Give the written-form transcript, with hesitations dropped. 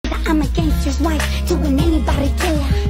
I'm a gangster's wife to an anybody killer.